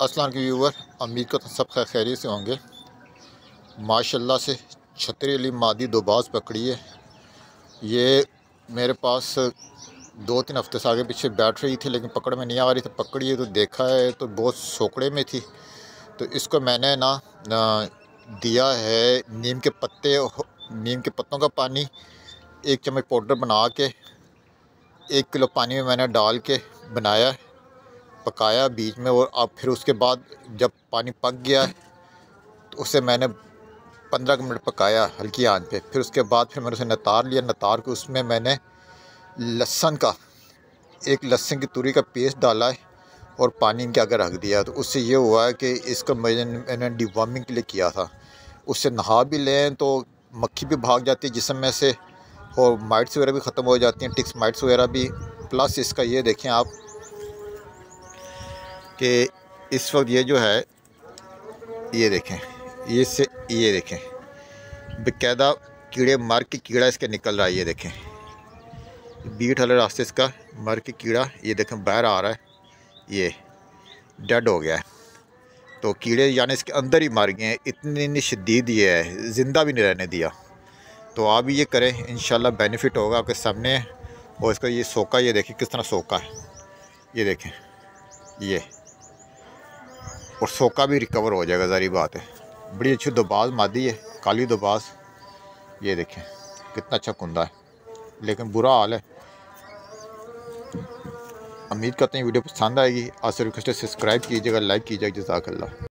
अस्सलाम वालेकुम व्यूवर, उम्मीद करता हूँ सब खैरियत से होंगे। माशाल्लाह से छतरी अली मादी दोबाज पकड़ी है। ये मेरे पास 2-3 हफ्ते से आगे पीछे बैठ रही थी, लेकिन पकड़ में नहीं आ रही थी। पकड़ी है तो देखा है तो बहुत सोकड़े में थी। तो इसको मैंने दिया है नीम के पत्तों का पानी, 1 चम्मच पाउडर बना के 1 किलो पानी में मैंने डाल के बनाया, पकाया बीच में। और अब फिर उसके बाद जब पानी पक गया तो उसे मैंने 15 मिनट पकाया हल्की आंच पे। फिर उसके बाद फिर मैंने उसे नतार लिया। नतार के उसमें मैंने एक लहसुन की तुरी का पेस्ट डाला है और पानी इनके आगे रख दिया। तो उससे ये हुआ है कि इसका मैंने डिवॉर्मिंग के लिए किया था। उससे नहा भी लें तो मक्खी भी भाग जाती है जिस्म में से, और माइट्स वगैरह भी ख़त्म हो जाती हैं, टिक्स माइट्स वगैरह भी। प्लस इसका ये देखें आप कि इस वक्त ये जो है, ये देखें, ये देखें बेकायदा कीड़े मर के कीड़ा इसके निकल रहा है। ये देखें बीट वाले रास्ते इसका मर के कीड़ा, ये देखें बाहर आ रहा है, ये डेड हो गया है। तो कीड़े यानी इसके अंदर ही मर गए हैं, इतनी शदीद ये है, ज़िंदा भी नहीं रहने दिया। तो आप भी ये करें, इंशाल्लाह बेनिफिट होगा आपके सामने। और इसका ये सोका, ये देखें किस तरह सोका है, ये देखें ये, और सोका भी रिकवर हो जाएगा, ज़ाहिर बात है। बड़ी अच्छी दोबाज मादी है, काली दोबाज। ये देखें कितना अच्छा कुंदा है, लेकिन बुरा हाल है। उम्मीद करते हैं वीडियो पसंद आएगी। आपसे रिक्वेस्ट है सब्सक्राइब कीजिएगा, लाइक कीजिएगा। जज़ाकल्लाह।